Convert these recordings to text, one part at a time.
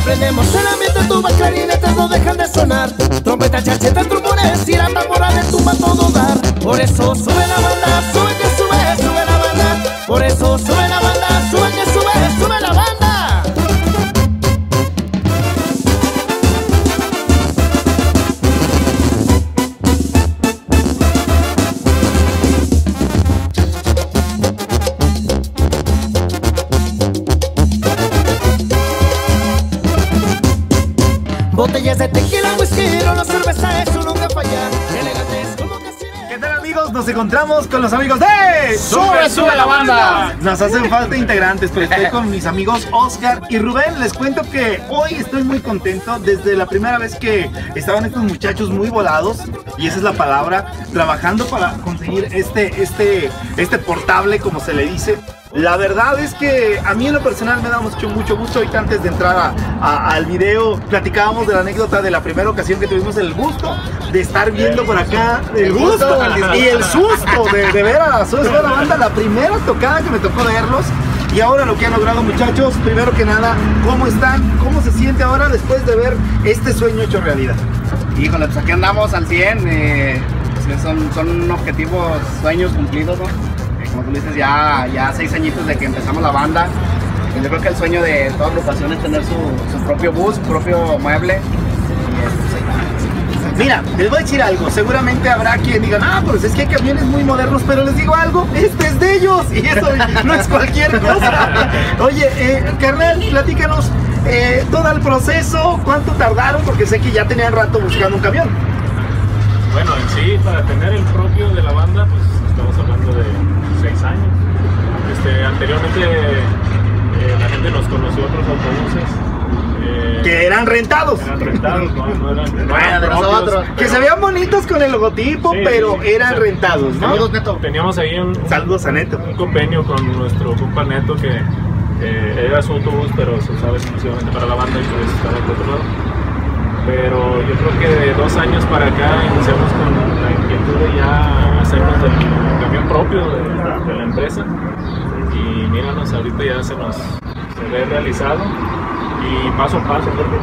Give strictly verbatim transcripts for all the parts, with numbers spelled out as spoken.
Prendemos el ambiente, tubas, clarinetes no dejan de sonar. Trompetas, charchetas, trombones y la tambora le tumba todo dar. Por eso sube la banda, sube que sube, sube la banda. Por eso sube la banda, sube que sube, sube la banda. Botellas de tequila, whisky, no la cerveza, eso nunca falla. Elegantes como que ¿Qué tal, amigos? Nos encontramos con los amigos de ¡Sube, sube la banda! Nos hacen falta integrantes, pero estoy con mis amigos Oscar y Rubén. Les cuento que hoy estoy muy contento. Desde la primera vez que estaban estos muchachos muy volados, y esa es la palabra, trabajando para conseguir este, este, este portable, como se le dice. La verdad es que a mí en lo personal me da mucho, mucho gusto. Ahorita antes de entrar a, a, al video platicábamos de la anécdota de la primera ocasión que tuvimos el gusto de estar viendo por acá, el gusto y el susto de, de ver a Sube Sube la Banda, la primera tocada que me tocó verlos. Y ahora lo que han logrado, muchachos, primero que nada, ¿cómo están? ¿Cómo se siente ahora después de ver este sueño hecho realidad? Híjole, pues aquí andamos al cien, eh, pues son, son objetivos, sueños cumplidos, ¿no? Como tú dices, ya, ya seis añitos de que empezamos la banda. Yo creo que el sueño de toda agrupación es tener su, su propio bus, su propio mueble. Mira, les voy a decir algo, seguramente habrá quien diga, ah, pues es que hay camiones muy modernos, pero les digo algo, este es de ellos, y eso no es cualquier cosa. Oye, eh, carnal, platícanos eh, todo el proceso, cuánto tardaron, porque sé que ya tenían rato buscando un camión. Bueno, en sí, para tener el propio de la banda, pues estamos hablando de seis años. Este, anteriormente eh, la gente nos conoció otros autobuses. Eh, que eran rentados. Eran rentados, no, no eran, no eran de nosotros. Que se veían bonitos con el logotipo, sí, pero sí, eran o sea, rentados, ¿no? Saludos, Neto. Teníamos ahí un, Saludos a Neto. un convenio con nuestro compa Neto, que eh, era su autobús, pero se usaba exclusivamente para la banda y pues estaba por otro lado. Pero yo creo que de dos años para acá iniciamos con la inquietud de ya hacernos el camión propio de, de la empresa. Y míranos, ahorita ya se nos se ve realizado. Y paso a paso, porque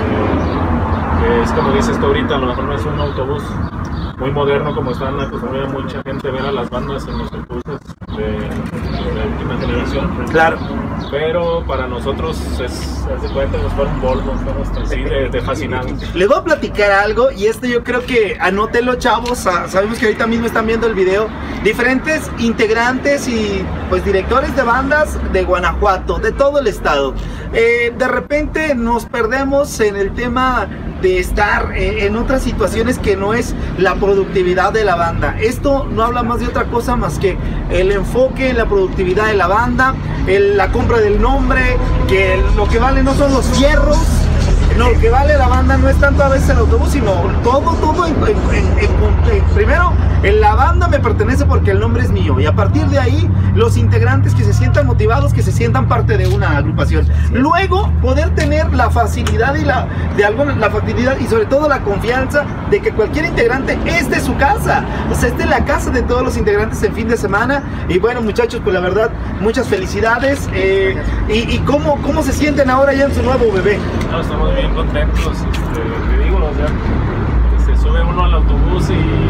eh, es como dices tú ahorita, a lo mejor no es un autobús muy moderno como están acostumbrados mucha gente a ver a las bandas en los autobuses de, de la última generación. Claro. Pero para nosotros es, hace cuenta, nos fuera un Volvo, estamos así de, de fascinados. Les voy a platicar algo, y esto yo creo que anótenlo, chavos. Sabemos que ahorita mismo están viendo el video. Diferentes integrantes y pues directores de bandas de Guanajuato, de todo el estado. Eh, de repente nos perdemos en el tema de estar eh, en otras situaciones que no es la productividad de la banda. Esto no habla más de otra cosa más que el enfoque en la productividad de la banda, el, la compra del nombre, que lo que vale no son los fierros, no, lo que vale la banda no es tanto a veces el autobús, sino todo, todo en, en, en, en, en, primero, en la banda me pertenece porque el nombre es mío, y a partir de ahí, los integrantes que se sientan motivados, que se sientan parte de una agrupación. Luego, poder tener la facilidad y la, de alguna, la facilidad y sobre todo la confianza de que cualquier integrante es de su casa, o sea, esté en la casa de todos los integrantes en fin de semana. Y bueno, muchachos, pues la verdad, muchas felicidades. Eh, y y cómo, ¿Cómo se sienten ahora ya en su nuevo bebé? No, estamos bien contentos, este, te digo, o sea, se sube uno al autobús y,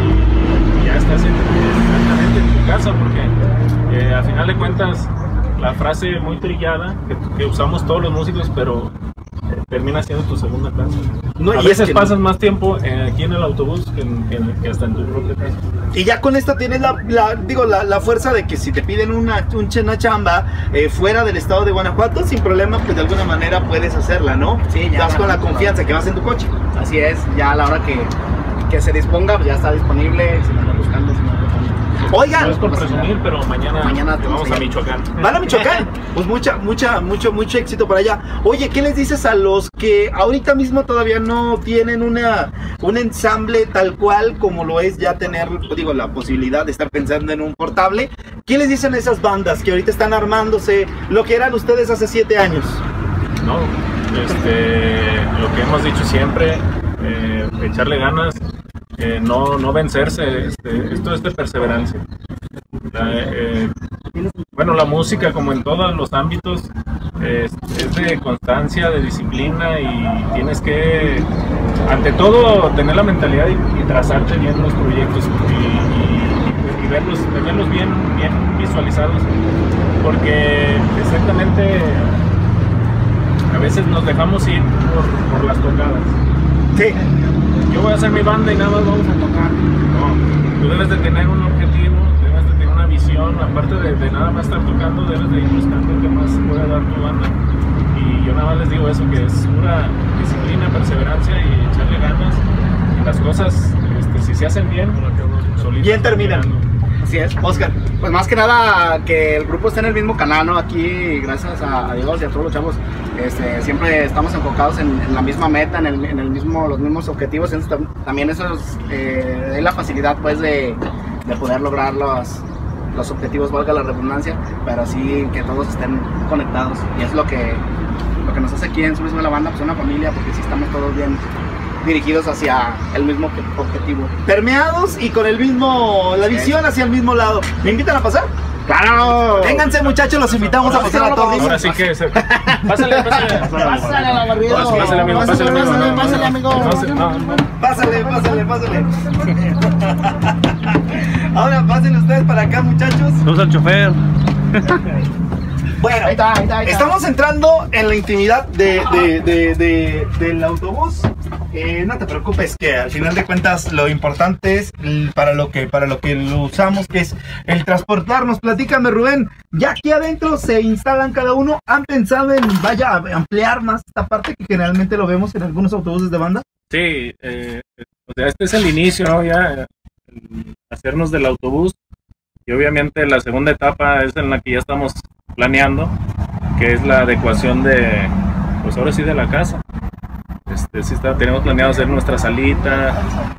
y ya estás exactamente en tu casa, porque eh, a final de cuentas la frase muy trillada que, que usamos todos los músicos, pero eh, termina siendo tu segunda casa. No, a y veces es que pasas no. más tiempo eh, aquí en el autobús que, en, que, en, que hasta en tu propia casa. Y ya con esto tienes la, la digo, la, la fuerza de que si te piden una, un, una chamba eh, fuera del estado de Guanajuato, sin problema, pues de alguna manera puedes hacerla, ¿no? Sí, ya. Vas con la confianza que vas en tu coche. Así es, ya a la hora que, que se disponga, pues ya está disponible, si me andan buscando, si me andan buscando. Oigan, no es por presumir, pero mañana, mañana vamos a Michoacán. ¿Van a Michoacán? Pues mucha, mucha, mucho, mucho éxito para allá. Oye, ¿qué les dices a los que ahorita mismo todavía no tienen una, un ensamble tal cual como lo es ya tener, digo, la posibilidad de estar pensando en un portable? ¿Qué les dicen a esas bandas que ahorita están armándose lo que eran ustedes hace siete años? No, este, lo que hemos dicho siempre, eh, echarle ganas. Eh, no, no vencerse, este, esto es de perseverancia. La, eh, bueno, la música, como en todos los ámbitos, es, es de constancia, de disciplina y tienes que, ante todo, tener la mentalidad y, y trazarte bien los proyectos y, y, y verlos, tenerlos bien, bien visualizados, porque exactamente a veces nos dejamos ir por, por las tocadas. Sí. Yo voy a hacer mi banda y nada más vamos a tocar. No, tú debes de tener un objetivo, debes de tener una visión, aparte de, de nada más estar tocando, debes de ir buscando qué más puede dar tu banda. Y yo nada más les digo eso, que es pura disciplina, perseverancia y echarle ganas. Y las cosas, este, si se hacen bien, solitas Bien terminan. Así es, Oscar. Pues más que nada que el grupo esté en el mismo canal, ¿no? Aquí, gracias a, a Dios y a todos los chavos, este, siempre estamos enfocados en, en la misma meta, en, el, en el mismo, los mismos objetivos. Entonces, también eso es, eh, es la facilidad, pues, de, de poder lograr los, los objetivos, valga la redundancia, pero sí que todos estén conectados. Y es lo que, lo que nos hace aquí en Sube Sube la Banda, pues una familia, porque sí estamos todos bien dirigidos hacia el mismo objetivo. Permeados y con el mismo, la visión hacia el mismo lado. ¿Me invitan a pasar? ¡Claro! Vénganse, muchachos, los invitamos a pasar a todos. Ahora sí que se... Pásale, pásale. Pásale a la barriga. Pásale, amigo, pásale, amigo. Pásale, pásale, amigo. No, no, no. Pásale, pásale, pásale. Ahora pasen ustedes para acá, muchachos. Saludos al chofer. Bueno, Ahí está, ahí está, ahí está. estamos entrando en la intimidad de, de, de, de- del autobús. Eh, no te preocupes, que al final de cuentas lo importante es el- para lo que para lo que lo usamos, que es el transportarnos. Platícame, Rubén, ya aquí adentro se instalan cada uno. ¿Han pensado en, vaya, a ampliar más esta parte que generalmente lo vemos en algunos autobuses de banda? Sí, eh, o sea, este es el inicio, ¿no? Ya, el hacernos del autobús. Y obviamente la segunda etapa es en la que ya estamos planeando, que es la adecuación de, pues ahora sí, de la casa. Este, sí está, tenemos planeado hacer nuestra salita,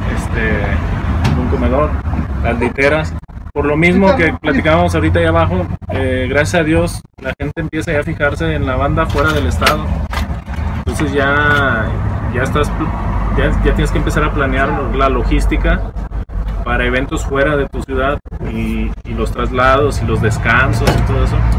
este, un comedor, las literas. Por lo mismo que platicábamos ahorita ahí abajo, eh, gracias a Dios la gente empieza ya a fijarse en la banda fuera del estado. Entonces ya, ya estás, ya, ya tienes que empezar a planear la logística para eventos fuera de tu ciudad y, y los traslados y los descansos y todo eso.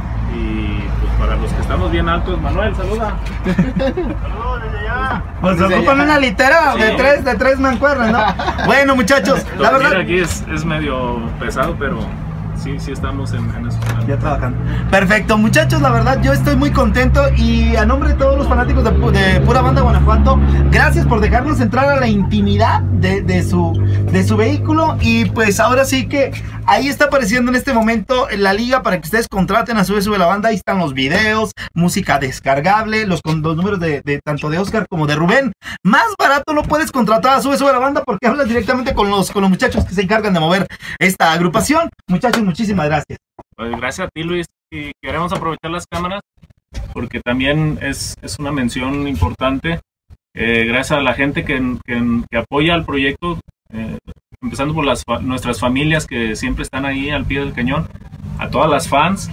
Y pues para los que estamos bien altos, Manuel, saluda. Saludos desde allá. Pues se Desde ocupan allá. una litera de Sí. tres, de tres mancuernas, ¿no? Bueno, muchachos, la Dormir verdad. aquí es, es medio pesado, pero sí, sí estamos en, en eso. Ya trabajando. Perfecto, muchachos, la verdad yo estoy muy contento y a nombre de todos los fanáticos de, Pu- de Pura Banda Guanajuato, gracias por dejarnos entrar a la intimidad de, de su, de su vehículo. Y pues ahora sí que ahí está apareciendo en este momento en la liga para que ustedes contraten a Sube Sube la Banda. Ahí están los videos, música descargable, los, con los números de, de tanto de Oscar como de Rubén. Más barato lo puedes contratar a Sube Sube la Banda porque hablas directamente con los, con los muchachos que se encargan de mover esta agrupación. Muchachos, muchísimas gracias. Pues gracias a ti, Luis, y queremos aprovechar las cámaras porque también es, es una mención importante. Eh, gracias a la gente que, que, que apoya al proyecto, eh, empezando por las, fa- nuestras familias que siempre están ahí al pie del cañón, a todas las fans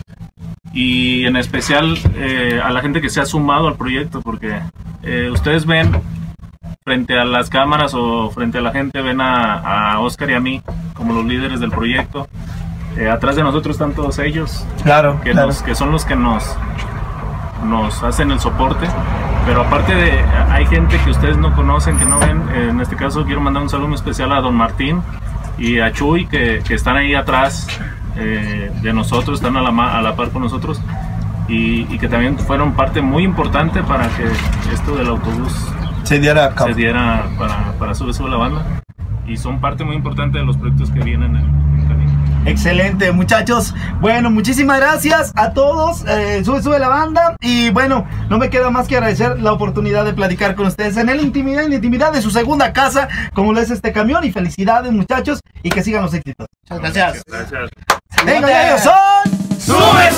y en especial eh, a la gente que se ha sumado al proyecto, porque eh, ustedes ven frente a las cámaras o frente a la gente, ven a, a Oscar y a mí como los líderes del proyecto. Eh, atrás de nosotros están todos ellos, Claro, que, nos, que son los que nos, nos hacen el soporte. Pero aparte de, hay gente que ustedes no conocen, que no ven. Eh, en este caso quiero mandar un saludo muy especial a Don Martín y a Chuy, que, que están ahí atrás eh, de nosotros, están a la, ma- a la par con nosotros. Y, y que también fueron parte muy importante para que esto del autobús se diera a cabo. se diera para, para Sube Sube la Banda. Y son parte muy importante de los proyectos que vienen en el camino. Excelente, muchachos. Bueno, muchísimas gracias a todos. Eh, sube, sube la banda. Y bueno, no me queda más que agradecer la oportunidad de platicar con ustedes en la intimidad, en la intimidad de su segunda casa, como lo es este camión. Y felicidades, muchachos, y que sigan los éxitos. Muchas gracias. Gracias. Venga, ya ellos son. ¡Sube,